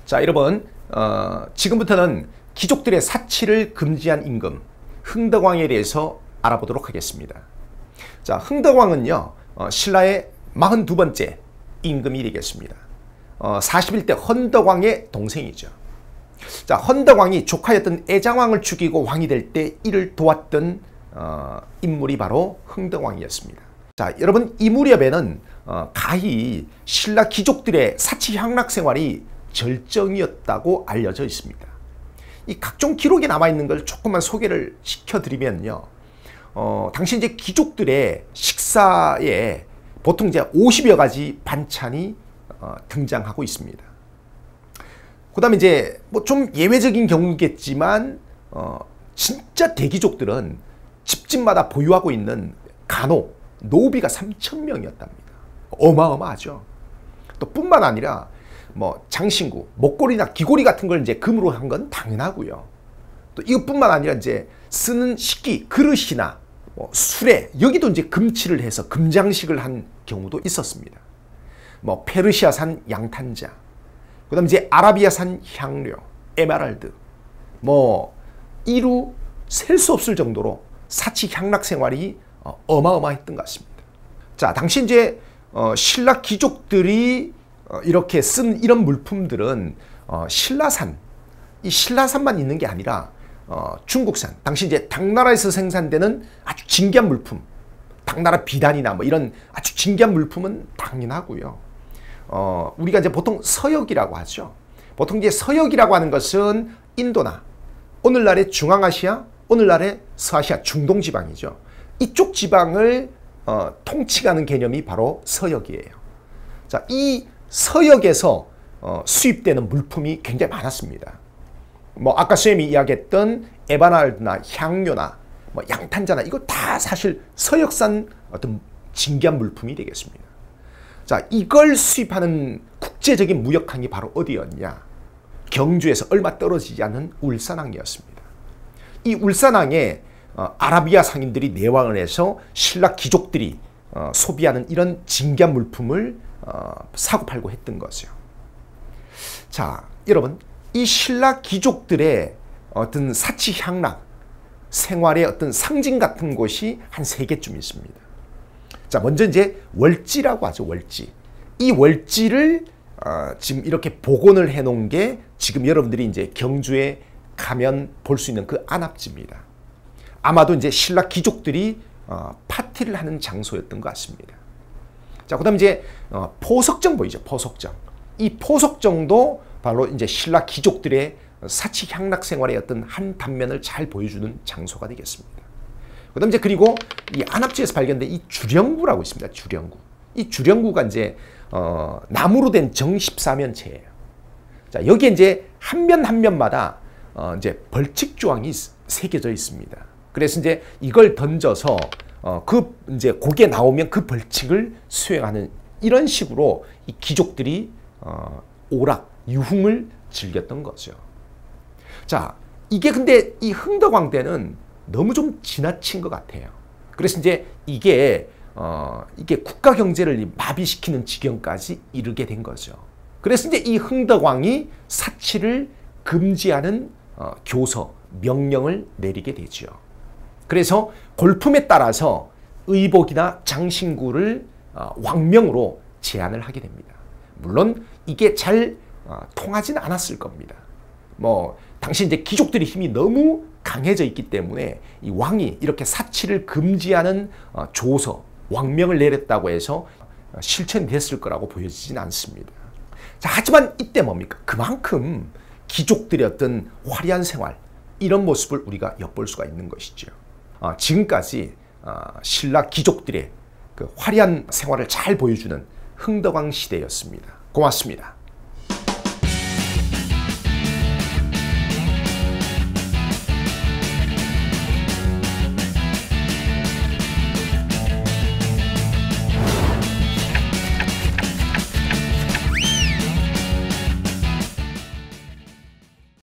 자, 여러분, 지금부터는 귀족들의 사치를 금지한 임금 흥덕왕에 대해서 알아보도록 하겠습니다. 자, 흥덕왕은요, 신라의 42번째 임금이 되겠습니다. 41대 헌덕왕의 동생이죠. 자, 헌덕왕이 조카였던 애장왕을 죽이고 왕이 될 때 이를 도왔던 인물이 바로 흥덕왕이었습니다. 자, 여러분, 이 무렵에는 가히 신라 귀족들의 사치 향락 생활이 절정이었다고 알려져 있습니다. 이 각종 기록에 남아있는 걸 조금만 소개를 시켜드리면요. 당시 이제 귀족들의 식사에 보통 이제 50여 가지 반찬이 등장하고 있습니다. 그 다음에 이제 뭐 좀 예외적인 경우겠지만, 진짜 대귀족들은 집집마다 보유하고 있는 간호, 노비가 3,000명이었답니다. 어마어마하죠. 또 뿐만 아니라 뭐 장신구, 목걸이나 귀걸이 같은 걸 이제 금으로 한 건 당연하고요. 또 이것뿐만 아니라 이제 쓰는 식기, 그릇이나 뭐 수레, 여기도 이제 금칠을 해서 금장식을 한 경우도 있었습니다. 뭐 페르시아산 양탄자, 그 다음에 이제 아라비아산 향료, 에메랄드, 뭐 이루 셀 수 없을 정도로 사치 향락 생활이 어마어마했던 것 같습니다. 자, 당시 이제 신라 귀족들이 이렇게 쓴 이런 물품들은 신라산, 이 신라산만 있는 게 아니라 중국산, 당시 이제 당나라에서 생산되는 아주 진귀한 물품, 당나라 비단이나 뭐 이런 아주 진귀한 물품은 당연하고요. 우리가 이제 보통 서역이라고 하죠. 보통 이제 서역이라고 하는 것은 인도나 오늘날의 중앙아시아, 오늘날의 서아시아 중동 지방이죠. 이쪽 지방을 통치하는 개념이 바로 서역이에요. 자, 이 서역에서 수입되는 물품이 굉장히 많았습니다. 뭐 아까 쌤이 이야기했던 에메랄드나 향료나 뭐 양탄자나 이거 다 사실 서역산 어떤 진귀한 물품이 되겠습니다. 자, 이걸 수입하는 국제적인 무역항이 바로 어디였냐? 경주에서 얼마 떨어지지 않은 울산항이었습니다. 이 울산항에 아라비아 상인들이 내왕을 해서 신라 귀족들이 소비하는 이런 진귀한 물품을 사고 팔고 했던 거죠. 자, 여러분, 이 신라 귀족들의 어떤 사치 향락 생활의 어떤 상징 같은 곳이 한 3개쯤 있습니다. 자, 먼저 이제 월지라고 하죠. 월지. 이 월지를 지금 이렇게 복원을 해 놓은 게 지금 여러분들이 이제 경주에 가면 볼 수 있는 그 안압지입니다. 아마도 이제 신라 귀족들이 파티를 하는 장소였던 것 같습니다. 자, 그 다음에 이제 포석정 보이죠. 포석정. 이 포석정도 바로 이제 신라 귀족들의 사치 향락 생활의 어떤 한 단면을 잘 보여주는 장소가 되겠습니다. 그 다음에 이제 그리고 이 안압지에서 발견된 이 주령구라고 있습니다. 주령구. 이 주령구가 이제 나무로 된 정십사면체예요. 자, 여기에 이제 한 면 한 면마다 이제 벌칙 조항이 새겨져 있습니다. 그래서 이제 이걸 던져서 그 이제 곡에 나오면 그 벌칙을 수행하는 이런 식으로 이 귀족들이 오락, 유흥을 즐겼던 거죠. 자, 이게 근데 이 흥덕왕 때는 너무 좀 지나친 것 같아요. 그래서 이제 이게 국가 경제를 마비시키는 지경까지 이르게 된 거죠. 그래서 이제 이 흥덕왕이 사치를 금지하는 교서, 명령을 내리게 되죠. 그래서 골품에 따라서 의복이나 장신구를 왕명으로 제한을 하게 됩니다. 물론 이게 잘 통하지는 않았을 겁니다. 뭐 당시 이제 귀족들의 힘이 너무 강해져 있기 때문에 이 왕이 이렇게 사치를 금지하는 조서, 왕명을 내렸다고 해서 실천이 됐을 거라고 보여지진 않습니다. 자, 하지만 이때 뭡니까? 그만큼 귀족들의 어떤 화려한 생활, 이런 모습을 우리가 엿볼 수가 있는 것이죠. 지금까지 신라 귀족들의 그 화려한 생활을 잘 보여주는 흥덕왕 시대였습니다. 고맙습니다.